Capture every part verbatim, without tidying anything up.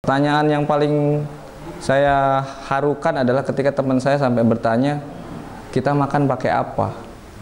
Pertanyaan yang paling saya harukan adalah ketika teman saya sampai bertanya, kita makan pakai apa?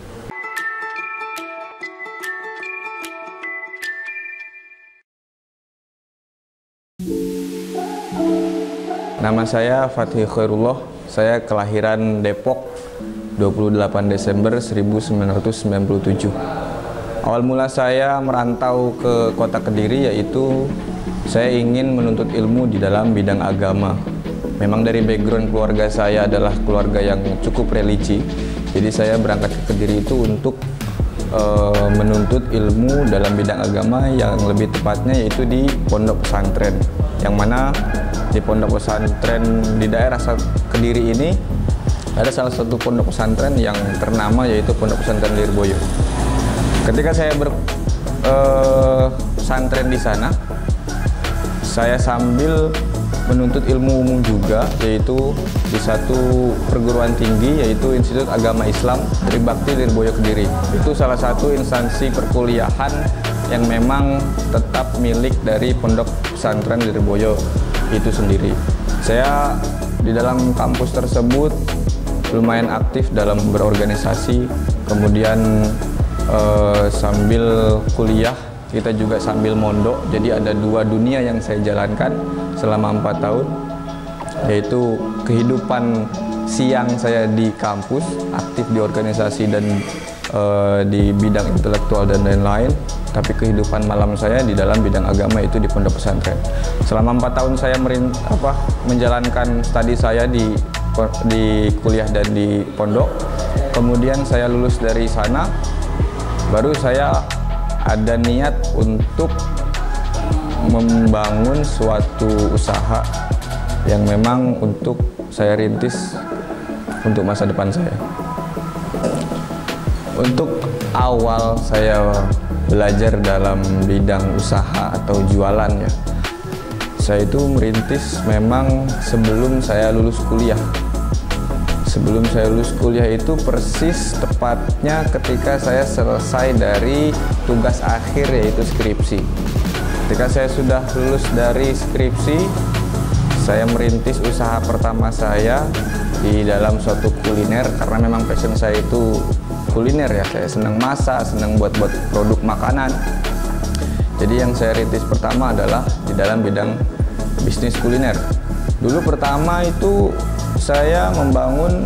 Nama saya Fathi Khairullah, saya kelahiran Depok dua puluh delapan Desember seribu sembilan ratus sembilan puluh tujuh. Awal mula saya merantau ke kota Kediri yaitu saya ingin menuntut ilmu di dalam bidang agama. Memang dari background keluarga saya adalah keluarga yang cukup religi, jadi saya berangkat ke Kediri itu untuk uh, menuntut ilmu dalam bidang agama, yang lebih tepatnya yaitu di pondok pesantren, yang mana di pondok pesantren di daerah Kediri ini ada salah satu pondok pesantren yang ternama yaitu Pondok Pesantren Lirboyo. Ketika saya berpesantren uh, di sana, saya sambil menuntut ilmu umum juga, yaitu di satu perguruan tinggi yaitu Institut Agama Islam Tribakti Lirboyo Kediri. Itu salah satu instansi perkuliahan yang memang tetap milik dari Pondok Pesantren Lirboyo itu sendiri. Saya di dalam kampus tersebut lumayan aktif dalam berorganisasi, kemudian eh, sambil kuliah kita juga sambil mondok. Jadi ada dua dunia yang saya jalankan selama empat tahun, yaitu kehidupan siang saya di kampus, aktif di organisasi dan uh, di bidang intelektual dan lain-lain, tapi kehidupan malam saya di dalam bidang agama itu di pondok pesantren. Selama empat tahun saya merin, apa, menjalankan studi saya di, di kuliah dan di pondok, kemudian saya lulus dari sana, baru saya ada niat untuk membangun suatu usaha yang memang untuk saya rintis untuk masa depan saya. Untuk awal saya belajar dalam bidang usaha atau jualan ya, saya itu merintis memang sebelum saya lulus kuliah. Sebelum saya lulus kuliah itu persis tepatnya ketika saya selesai dari tugas akhir yaitu skripsi. Ketika saya sudah lulus dari skripsi, saya merintis usaha pertama saya di dalam suatu kuliner, karena memang passion saya itu kuliner ya. Saya senang masak, senang buat-buat produk makanan. Jadi yang saya rintis pertama adalah di dalam bidang bisnis kuliner. Dulu pertama itu saya membangun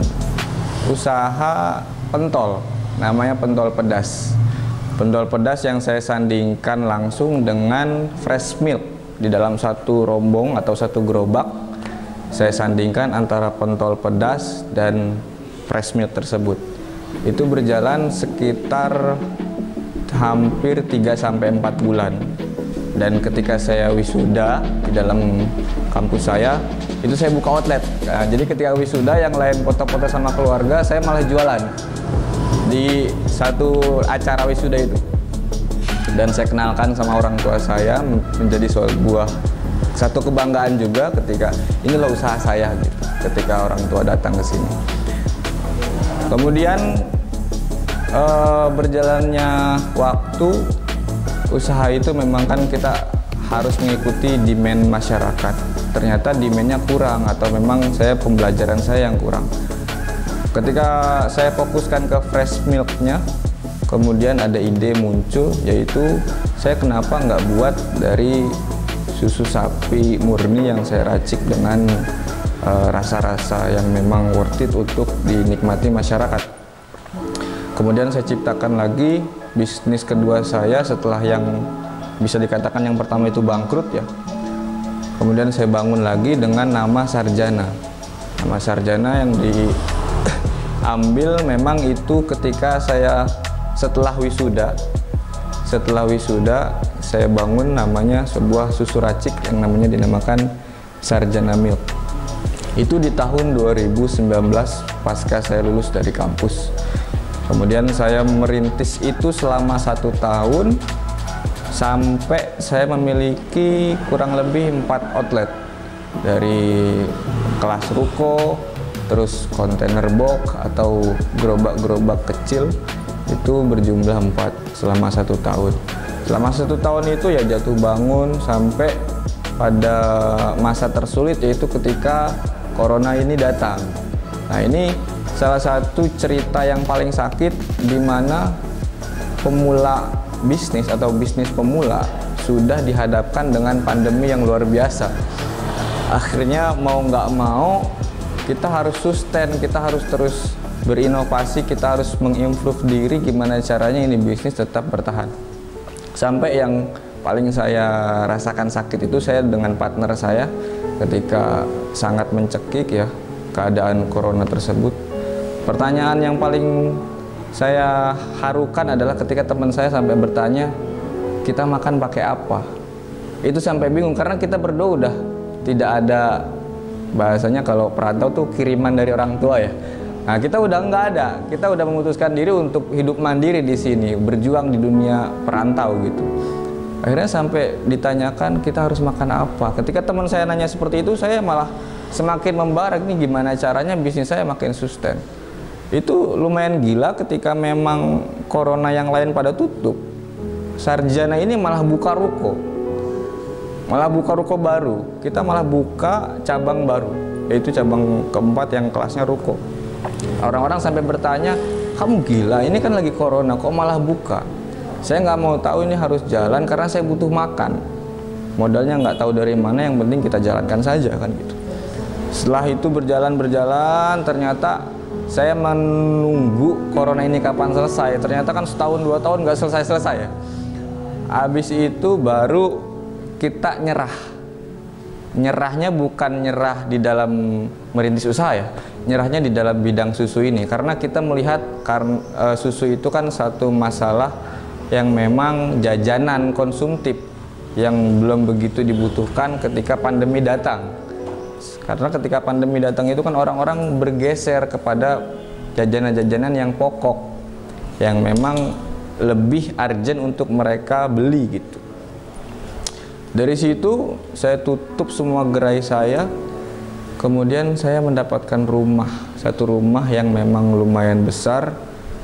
usaha pentol, namanya pentol pedas. Pentol pedas yang saya sandingkan langsung dengan fresh milk di dalam satu rombong atau satu gerobak. Saya sandingkan antara pentol pedas dan fresh milk tersebut. Itu berjalan sekitar hampir tiga sampai empat bulan. Dan ketika saya wisuda di dalam kampus saya, itu saya buka outlet. Nah, jadi ketika wisuda yang lain foto-foto sama keluarga, saya malah jualan di satu acara wisuda itu. Dan saya kenalkan sama orang tua saya, menjadi sebuah satu kebanggaan juga ketika ini loh usaha saya gitu, ketika orang tua datang ke sini. Kemudian eh, berjalannya waktu, usaha itu memang kan kita harus mengikuti demand masyarakat. Ternyata demandnya kurang, atau memang saya pembelajaran saya yang kurang. Ketika saya fokuskan ke fresh milknya, kemudian ada ide muncul, yaitu saya kenapa nggak buat dari susu sapi murni yang saya racik dengan rasa-rasa uh, yang memang worth it untuk dinikmati masyarakat. Kemudian saya ciptakan lagi bisnis kedua saya setelah yang bisa dikatakan yang pertama itu bangkrut ya. Kemudian saya bangun lagi dengan nama Sarjana. Nama Sarjana yang diambil memang itu ketika saya setelah wisuda. Setelah wisuda saya bangun namanya sebuah susu racik yang namanya dinamakan Sarjana Milk. Itu di tahun dua ribu sembilan belas pasca saya lulus dari kampus. Kemudian saya merintis itu selama satu tahun sampai saya memiliki kurang lebih empat outlet, dari kelas ruko, terus kontainer box atau gerobak-gerobak kecil, itu berjumlah empat selama satu tahun. Selama satu tahun itu ya jatuh bangun sampai pada masa tersulit, yaitu ketika corona ini datang. Nah, ini salah satu cerita yang paling sakit di mana pemula bisnis atau bisnis pemula sudah dihadapkan dengan pandemi yang luar biasa. Akhirnya mau nggak mau kita harus sustain, kita harus terus berinovasi, kita harus mengimprove diri gimana caranya ini bisnis tetap bertahan. Sampai yang paling saya rasakan sakit itu saya dengan partner saya ketika sangat mencekik ya keadaan corona tersebut. Pertanyaan yang paling saya harukan adalah ketika teman saya sampai bertanya, kita makan pakai apa? Itu sampai bingung karena kita berdua udah tidak ada, bahasanya kalau perantau tuh kiriman dari orang tua ya. Nah, kita udah nggak ada, kita udah memutuskan diri untuk hidup mandiri di sini, berjuang di dunia perantau gitu. Akhirnya sampai ditanyakan kita harus makan apa. Ketika teman saya nanya seperti itu, saya malah semakin membara, ini gimana caranya bisnis saya makin sustain. Itu lumayan gila ketika memang corona yang lain pada tutup. Sarjana ini malah buka ruko, malah buka ruko baru. Kita malah buka cabang baru, yaitu cabang keempat yang kelasnya ruko. Orang-orang sampai bertanya, kamu gila, ini kan lagi corona, kok malah buka? Saya nggak mau tahu, ini harus jalan karena saya butuh makan. Modalnya nggak tahu dari mana, yang penting kita jalankan saja kan gitu. Setelah itu berjalan-berjalan, ternyata saya menunggu corona ini kapan selesai. Ternyata kan setahun dua tahun nggak selesai-selesai ya. Habis itu baru kita nyerah. Nyerahnya bukan nyerah di dalam merintis usaha ya, nyerahnya di dalam bidang susu ini, karena kita melihat karena e, susu itu kan satu masalah yang memang jajanan konsumtif yang belum begitu dibutuhkan ketika pandemi datang. Karena ketika pandemi datang itu kan orang-orang bergeser kepada jajanan-jajanan yang pokok, yang memang lebih urgent untuk mereka beli gitu. Dari situ saya tutup semua gerai saya, kemudian saya mendapatkan rumah, satu rumah yang memang lumayan besar.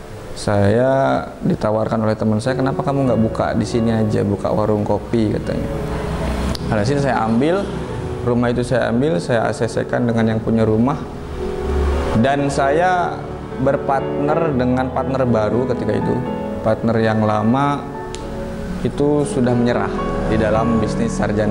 Saya ditawarkan oleh teman saya, kenapa kamu nggak buka di sini aja, buka warung kopi katanya. Nah, sini saya ambil rumah itu, saya ambil, saya A C C-kan dengan yang punya rumah, dan saya berpartner dengan partner baru ketika itu. Partner yang lama itu sudah menyerah di dalam bisnis sarjana.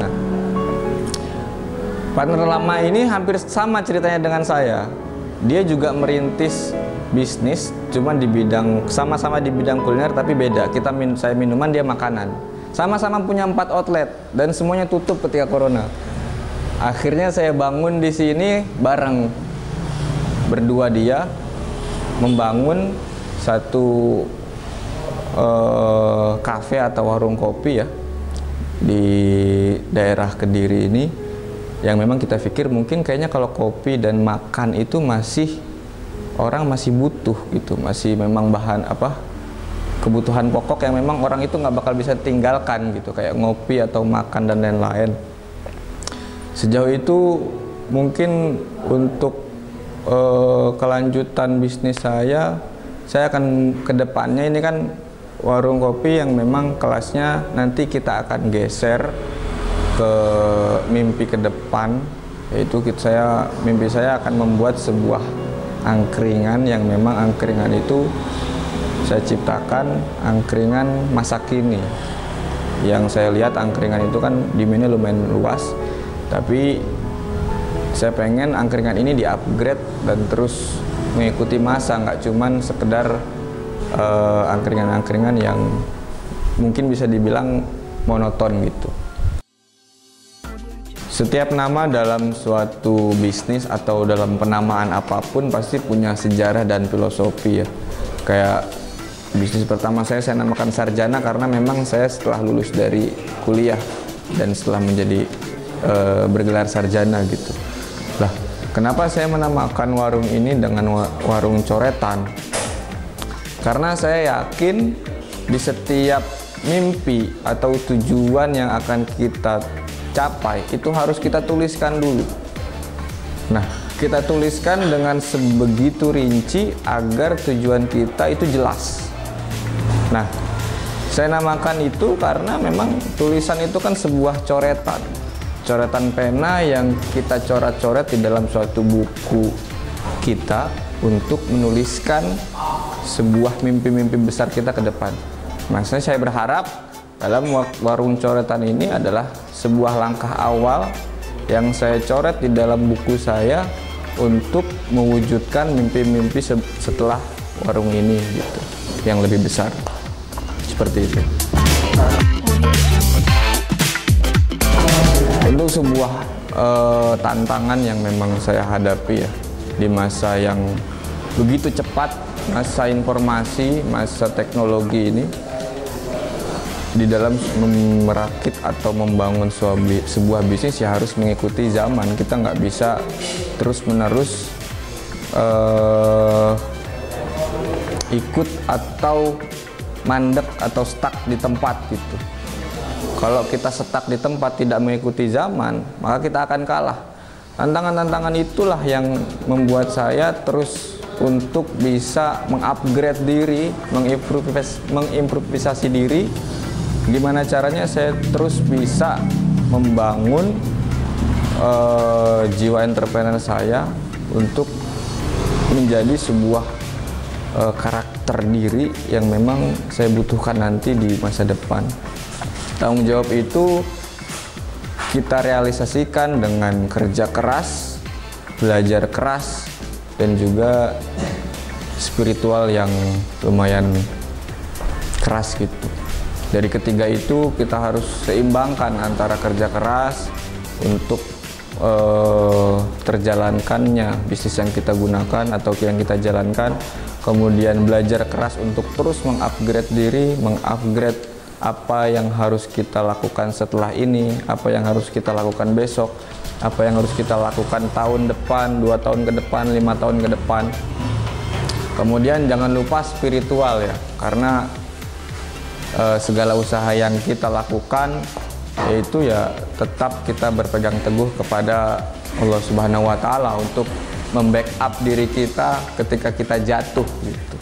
Partner lama ini hampir sama ceritanya dengan saya. Dia juga merintis bisnis, cuman di bidang sama-sama di bidang kuliner tapi beda. Kita min, saya minuman, dia makanan. Sama-sama punya empat outlet dan semuanya tutup ketika corona. Akhirnya saya bangun di sini bareng berdua, dia membangun satu uh, kafe atau warung kopi ya di daerah Kediri ini, yang memang kita pikir mungkin kayaknya kalau kopi dan makan itu masih orang masih butuh gitu, masih memang bahan apa kebutuhan pokok yang memang orang itu nggak bakal bisa tinggalkan gitu, kayak ngopi atau makan dan lain-lain. Sejauh itu mungkin untuk uh, kelanjutan bisnis saya, saya akan kedepannya ini kan warung kopi yang memang kelasnya nanti kita akan geser ke mimpi ke depan, yaitu kita, saya mimpi saya akan membuat sebuah angkringan yang memang angkringan itu saya ciptakan angkringan masa kini. Yang saya lihat angkringan itu kan demandnya lumayan luas, tapi saya pengen angkringan ini di-upgrade dan terus mengikuti masa, nggak cuman sekedar uh, angkringan-angkringan yang mungkin bisa dibilang monoton gitu. Setiap nama dalam suatu bisnis atau dalam penamaan apapun pasti punya sejarah dan filosofi ya. Kayak bisnis pertama saya, saya namakan Sarjana karena memang saya setelah lulus dari kuliah dan setelah menjadi e, bergelar sarjana gitu. Lah, kenapa saya menamakan warung ini dengan warung coretan? Karena saya yakin di setiap mimpi atau tujuan yang akan kita capai itu harus kita tuliskan dulu. Nah, kita tuliskan dengan sebegitu rinci agar tujuan kita itu jelas. Nah, saya namakan itu karena memang tulisan itu kan sebuah coretan. coretan pena yang kita coret-coret di dalam suatu buku kita untuk menuliskan sebuah mimpi-mimpi besar kita ke depan. Maksudnya saya berharap dalam warung coretan ini adalah sebuah langkah awal yang saya coret di dalam buku saya untuk mewujudkan mimpi-mimpi setelah warung ini gitu, yang lebih besar. Seperti itu. Untuk sebuah uh, tantangan yang memang saya hadapi ya di masa yang begitu cepat, masa informasi, masa teknologi ini, di dalam merakit atau membangun sebuah bisnis ya harus mengikuti zaman. Kita nggak bisa terus-menerus uh, ikut atau mandek atau stuck di tempat gitu. Kalau kita stuck di tempat tidak mengikuti zaman, maka kita akan kalah. Tantangan-tantangan itulah yang membuat saya terus untuk bisa mengupgrade diri, mengimprovis mengimprovisasi diri. Gimana caranya saya terus bisa membangun uh, jiwa entrepreneur saya untuk menjadi sebuah uh, karakter diri yang memang saya butuhkan nanti di masa depan. Tanggung jawab itu kita realisasikan dengan kerja keras, belajar keras, dan juga spiritual yang lumayan keras gitu. Dari ketiga itu kita harus seimbangkan antara kerja keras untuk uh, terjalankannya bisnis yang kita gunakan atau yang kita jalankan, kemudian belajar keras untuk terus mengupgrade diri, mengupgrade apa yang harus kita lakukan setelah ini, apa yang harus kita lakukan besok, apa yang harus kita lakukan tahun depan, dua tahun ke depan, lima tahun ke depan. Kemudian jangan lupa spiritual ya, karena e, segala usaha yang kita lakukan yaitu ya tetap kita berpegang teguh kepada Allah Subhanahu wa Ta'ala untuk membackup diri kita ketika kita jatuh gitu.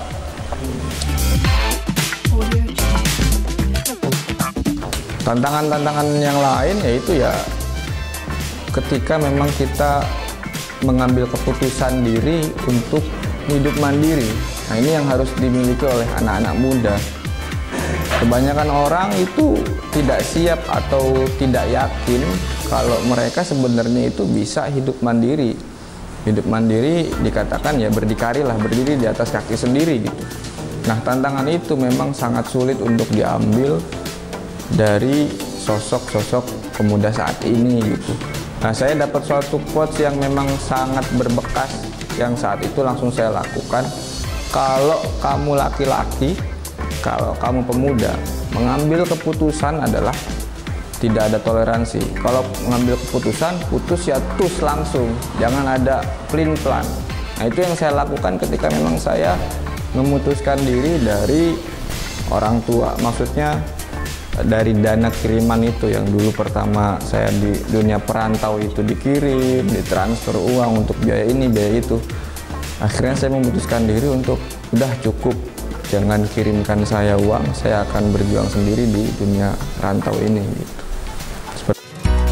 Tantangan-tantangan yang lain yaitu ya ketika memang kita mengambil keputusan diri untuk hidup mandiri. Nah, ini yang harus dimiliki oleh anak-anak muda. Kebanyakan orang itu tidak siap atau tidak yakin kalau mereka sebenarnya itu bisa hidup mandiri. Hidup mandiri dikatakan ya berdikari lah, berdiri di atas kaki sendiri gitu. Nah, tantangan itu memang sangat sulit untuk diambil dari sosok-sosok pemuda saat ini gitu. Nah, saya dapat suatu quotes yang memang sangat berbekas yang saat itu langsung saya lakukan. Kalau kamu laki-laki, kalau kamu pemuda, mengambil keputusan adalah tidak ada toleransi. Kalau mengambil keputusan, putus ya tus langsung, jangan ada plan plan. Nah, itu yang saya lakukan ketika memang saya memutuskan diri dari orang tua, maksudnya dari dana kiriman itu yang dulu pertama saya di dunia perantau itu dikirim, ditransfer uang untuk biaya ini, biaya itu. Akhirnya saya memutuskan diri untuk udah cukup, jangan kirimkan saya uang, saya akan berjuang sendiri di dunia rantau ini gitu. Seperti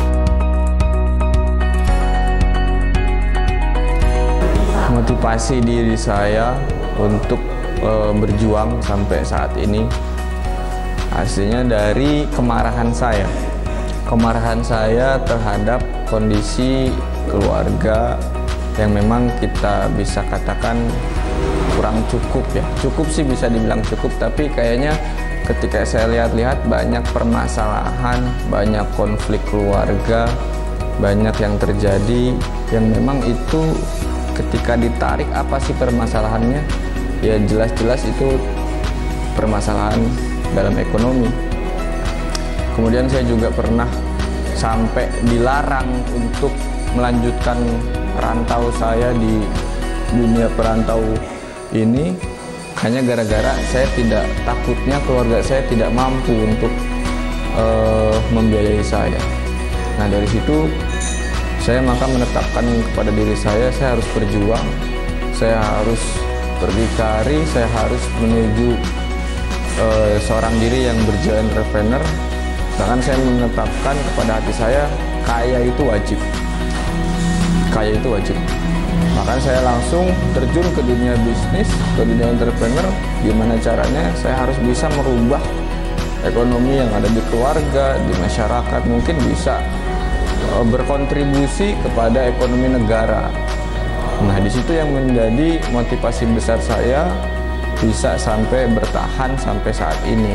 motivasi diri saya untuk e, berjuang sampai saat ini hasilnya dari kemarahan saya. Kemarahan saya terhadap kondisi keluarga yang memang kita bisa katakan kurang cukup ya. Cukup sih bisa dibilang cukup, tapi kayaknya ketika saya lihat-lihat banyak permasalahan, banyak konflik keluarga, banyak yang terjadi yang memang itu ketika ditarik apa sih permasalahannya, ya jelas-jelas itu permasalahan dalam ekonomi. Kemudian saya juga pernah sampai dilarang untuk melanjutkan rantau saya di dunia perantau ini hanya gara-gara saya tidak, takutnya keluarga saya tidak mampu untuk uh, membiayai saya. Nah, dari situ saya maka menetapkan kepada diri saya, saya harus berjuang, saya harus berdikari, saya harus menuju Uh, seorang diri yang berjiwa entrepreneur. Bahkan saya menetapkan kepada hati saya, kaya itu wajib. Kaya itu wajib. Makanya saya langsung terjun ke dunia bisnis, ke dunia entrepreneur. Gimana caranya saya harus bisa merubah ekonomi yang ada di keluarga, di masyarakat, mungkin bisa berkontribusi kepada ekonomi negara. Nah, di situ yang menjadi motivasi besar saya bisa sampai bertahan sampai saat ini.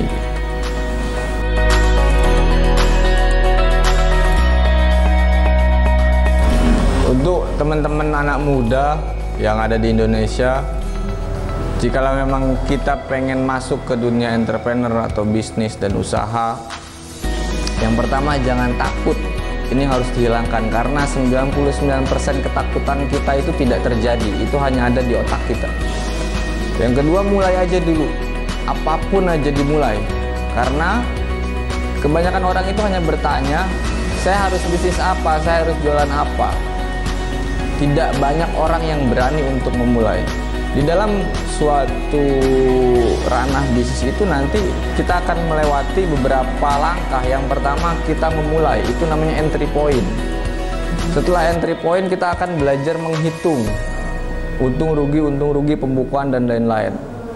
Untuk teman-teman anak muda yang ada di Indonesia, jikalau memang kita pengen masuk ke dunia entrepreneur atau bisnis dan usaha, yang pertama jangan takut. Ini harus dihilangkan karena sembilan puluh sembilan persen ketakutan kita itu tidak terjadi. Itu hanya ada di otak kita. Yang kedua, mulai aja dulu. Apapun aja dimulai. Karena kebanyakan orang itu hanya bertanya, saya harus bisnis apa, saya harus jualan apa. Tidak banyak orang yang berani untuk memulai. Di dalam suatu ranah bisnis itu nanti kita akan melewati beberapa langkah. Yang pertama, kita memulai, itu namanya entry point. Setelah entry point, kita akan belajar menghitung untung rugi, untung rugi, pembukuan dan lain-lain.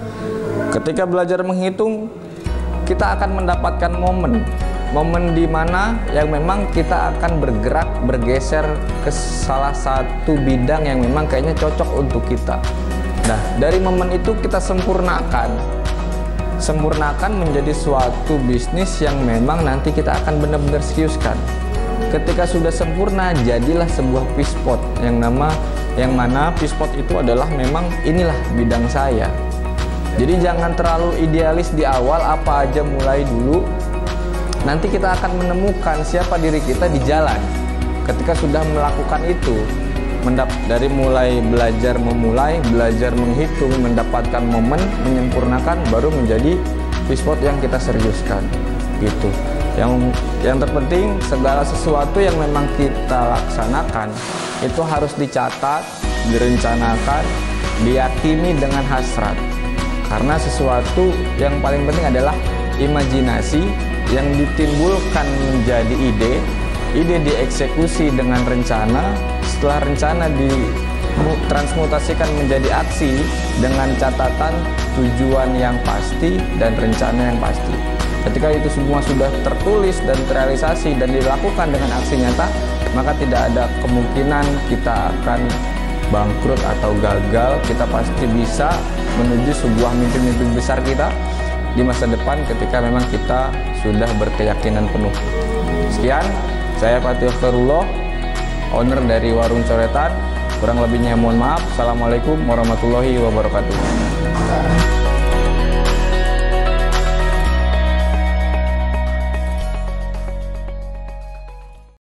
Ketika belajar menghitung, kita akan mendapatkan momen momen di mana yang memang kita akan bergerak, bergeser ke salah satu bidang yang memang kayaknya cocok untuk kita. Nah, dari momen itu kita sempurnakan Sempurnakan menjadi suatu bisnis yang memang nanti kita akan benar-benar seriuskan. Ketika sudah sempurna, jadilah sebuah pispot yang nama Yang mana pispot itu adalah memang inilah bidang saya. Jadi jangan terlalu idealis di awal, apa aja mulai dulu. Nanti kita akan menemukan siapa diri kita di jalan. Ketika sudah melakukan itu, Mendap dari mulai belajar memulai, belajar menghitung, mendapatkan momen, menyempurnakan, baru menjadi pispot yang kita seriuskan. Gitu. Yang yang terpenting, segala sesuatu yang memang kita laksanakan itu harus dicatat, direncanakan, diyakini dengan hasrat. Karena sesuatu yang paling penting adalah imajinasi yang ditimbulkan menjadi ide. Ide dieksekusi dengan rencana, setelah rencana ditransmutasikan menjadi aksi dengan catatan tujuan yang pasti dan rencana yang pasti. Ketika itu semua sudah tertulis dan terrealisasi dan dilakukan dengan aksi nyata, maka tidak ada kemungkinan kita akan bangkrut atau gagal. Kita pasti bisa menuju sebuah mimpi-mimpi besar kita di masa depan ketika memang kita sudah berkeyakinan penuh. Sekian. Saya Fatih Khairullah, owner dari Warung Coretan. Kurang lebihnya mohon maaf. Assalamualaikum warahmatullahi wabarakatuh.